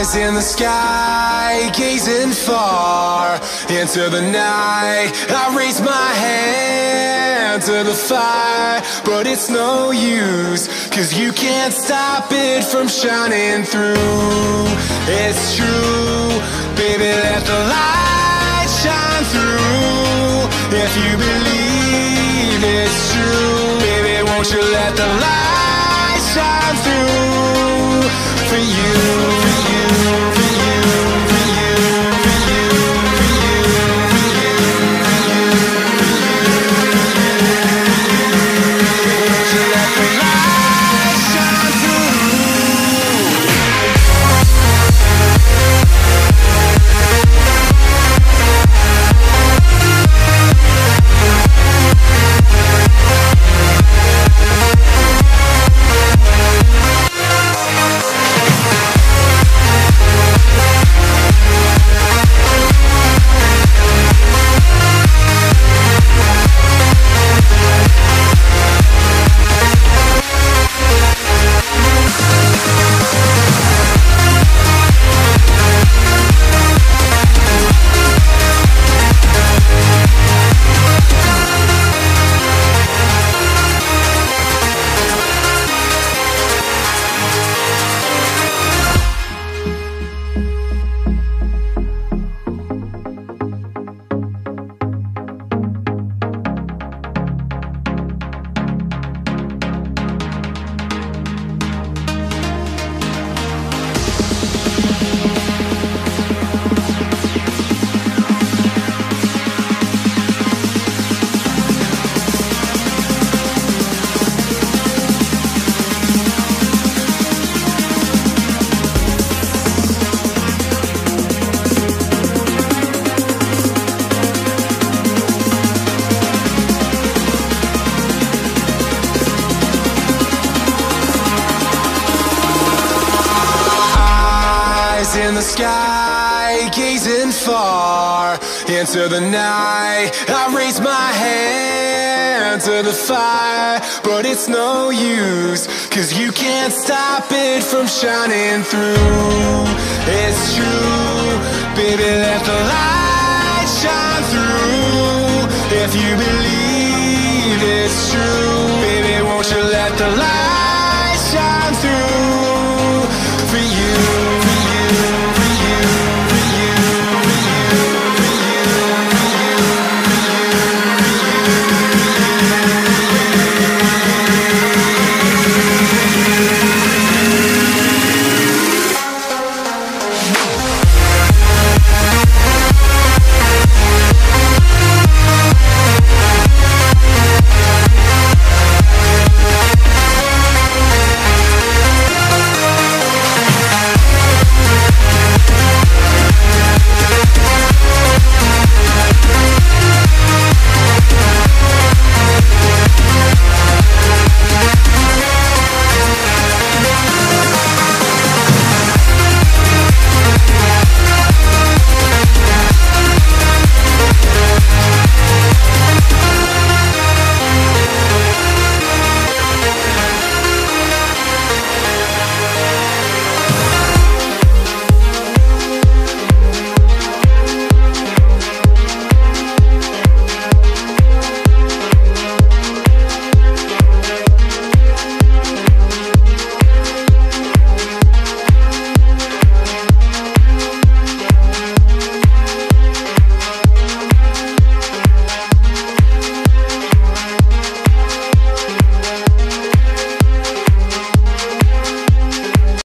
In the sky, gazing far into the night, I raise my hand to the fire, but it's no use, 'cause you can't stop it from shining through. It's true, baby, let the light shine through. If you believe it's true, baby, won't you let the light shine through for you, for you, for you, for you, for you, for you, for you, for you, won't you let the light shine through? In the sky, gazing far into the night, I raise my hand to the fire, but it's no use, 'cause you can't stop it from shining through. It's true, baby, let the light shine through. If you believe it's true,